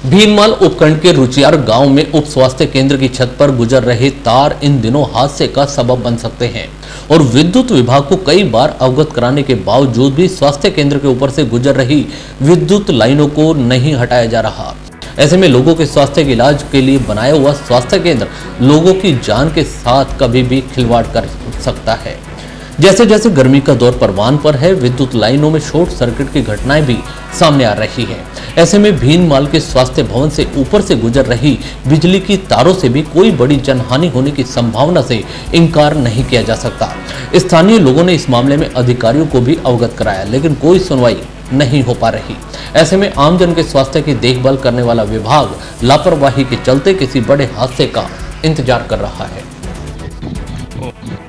भीनमाल उपखंड के रुचियार गांव में उप स्वास्थ्य केंद्र की छत पर गुजर रहे तार इन दिनों हादसे का सबब बन सकते हैं और विद्युत विभाग को कई बार अवगत कराने के बावजूद भी स्वास्थ्य केंद्र के ऊपर से गुजर रही विद्युत लाइनों को नहीं हटाया जा रहा। ऐसे में लोगों के स्वास्थ्य के इलाज के लिए बनाया हुआ स्वास्थ्य केंद्र लोगों की जान के साथ कभी भी खिलवाड़ कर सकता है। जैसे जैसे गर्मी का दौर परवान पर है, विद्युत लाइनों में शॉर्ट सर्किट की घटनाएं भी सामने आ रही हैं। ऐसे में भीनमाल के स्वास्थ्य भवन से ऊपर से गुजर रही बिजली की तारों से भी कोई बड़ी जनहानि होने की संभावना से इनकार नहीं किया जा सकता। स्थानीय लोगों ने इस मामले में अधिकारियों को भी अवगत कराया, लेकिन कोई सुनवाई नहीं हो पा रही। ऐसे में आमजन के स्वास्थ्य की देखभाल करने वाला विभाग लापरवाही के चलते किसी बड़े हादसे का इंतजार कर रहा है।